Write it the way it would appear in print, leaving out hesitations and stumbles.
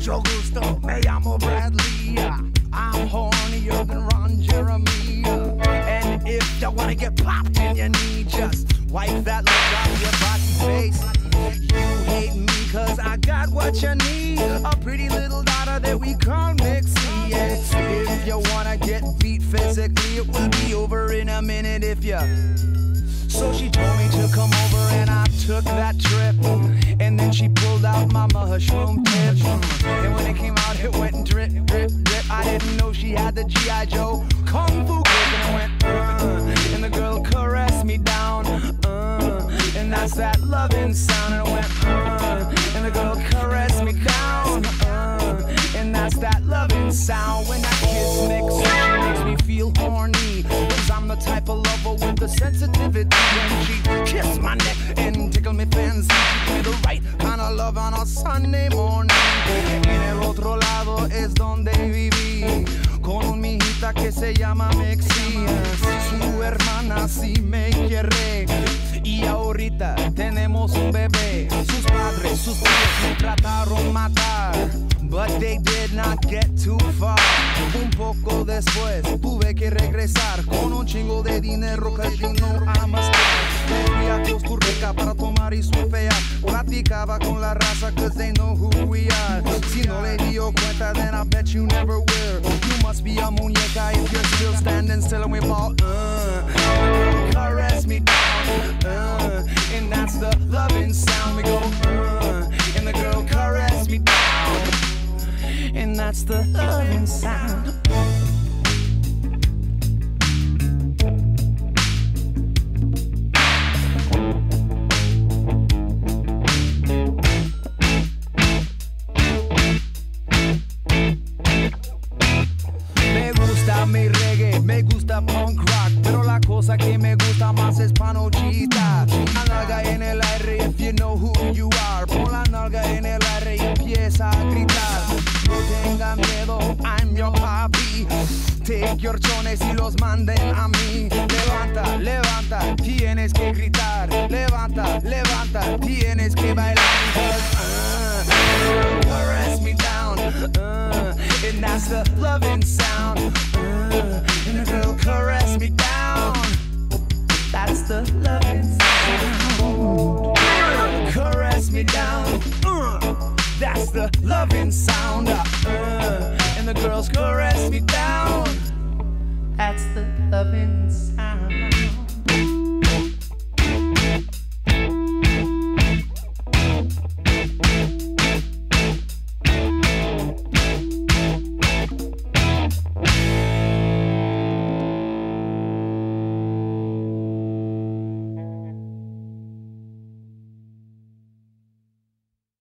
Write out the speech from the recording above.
Mucho gusto, me llamo Bradley. I'm hornier than Ron Jeremy. And if you wanna get popped in your knee, just wipe that look off your bossy face. You hate me cause I got what you need, a pretty little daughter that we call Mixie. And if you wanna get beat physically, it will be over in a minute if you... So she told me to come over and I took that trip. And then she pulled out my mushroom tip. And when it came out, it went drip, drip, drip. I didn't know she had the G.I. Joe Kung Fu grip. And it went, and the girl caressed me down, and that's that loving sound. And it went, and the girl caressed me down, and that's that loving sound. When that kiss makes me feel horny, cause I'm the type of lover with the sensitivity. When she kissed my neck and tickled me fancy, she gave me the right kind of love on a Sunday morning. En el otro lado es donde viví, con un mijita que se llama Mexi. Su hermana sí me quiere, y ahorita tenemos un bebé. Sus padres, sus tíos me trataron matar, but they did not get too far. Un poco después tuve que regresar con un chingo de dinero, cause you know I'm a star. Fui a Costa Rica para tomar y surfear, platicaba con la raza cause they know who we are. Si no le dio cuenta, then I bet you never will. You must be a muñeca if you're still standing still. And we ball, caress me down, and that's the loving sound. We go, and the girl caress me down, and that's the loving sound. Me gusta mi reggae, me gusta punk rock, pero la cosa que me gusta más es panochita. La nalga en el aire, if you know who you are. Pon la nalga en el aire y empieza a gritar. No tenga miedo, I'm your papi. Take your chones y los manden a mí. Levanta, levanta, tienes que gritar. Levanta, levanta, tienes que bailar. Caress me down, and that's the loving sound. And the girl caress me down, that's the loving sound. Caress me down, that's the loving sound. And the girls caress me down, that's the loving sound.